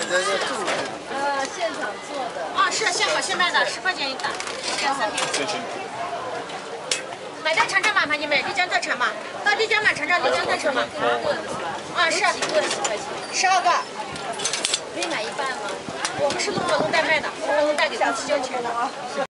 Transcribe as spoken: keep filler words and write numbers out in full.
呃，现场做的。 啊，是现烤现卖的，十块钱一打，两三瓶。买袋尝尝嘛，你们丽江特产嘛，到丽江买尝尝丽江特产嘛。啊，是。 几个十块钱？ 十二个。 可以买一半吗？ 我们是弄活动袋卖的，活动袋给公司交钱的。